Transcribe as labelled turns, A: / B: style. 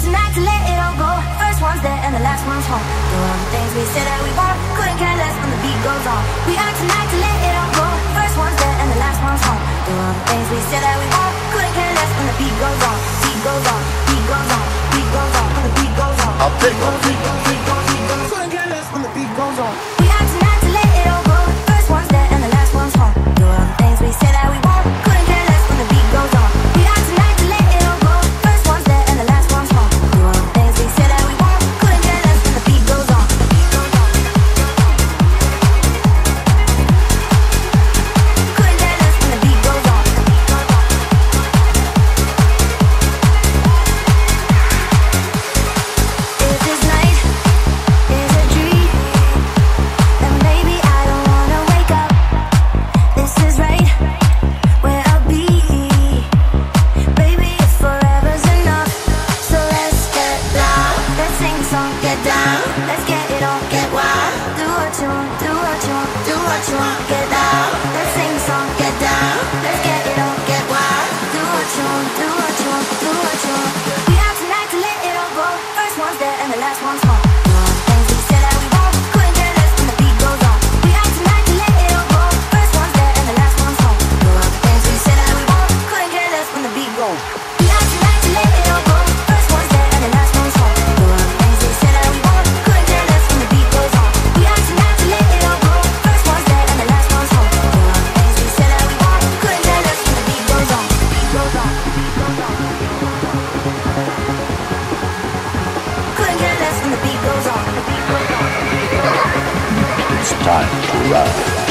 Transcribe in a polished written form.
A: tonight to let it all go. First one's there and the last one's home. Do all the things we said that we want. Couldn't care less when the beat goes on. We out tonight to let it all go. First one's there and the last one's home. Do all the things we said that we want. Couldn't care less when the beat goes on. Beat goes on, beat goes on, beat goes on. When the beat goes on,
B: I'll take one.
A: couldn't care less when the beat goes on. We out tonight to let it all go. First one's there and the last one's home. Do all the things we said that we want. Couldn't care less when the beat goes on. We out tonight to let it all go. First one's there and the last one's home. Do all the things we said that we want. Couldn't care less when the beat goes on. Couldn't care less when the beat goes on. If this night is a dream, then maybe I don't wanna wake up. This is right where I'll be. Baby, if forever's enough, so let's get loud. Let's sing the song, get down. Let's get it on, get wild. Do what you want, do what you want, do what you want, get loud. Let's sing the song, get down. Let's get it on, get wild. Do what you want, do what you want, do what you want. We out tonight to let it all go. First one's there and the last one's home. Do all the things we said that we want. Couldn't care less when the beat goes on. We out tonight to let it all go. First one's there and the last one's home. Do all the things we said that we want. Couldn't care less when the beat goes. We out tonight to let it all go. First one's there and the last one's home. Do all the things we said that we want. Couldn't care less when the beat goes on. We out tonight to let it all go. First one's there and the last one's home. Do all the things we said that we want. Couldn't care less when the beat goes on. Beat goes on. Couldn't care less when the beat goes on.
B: It's time to ride.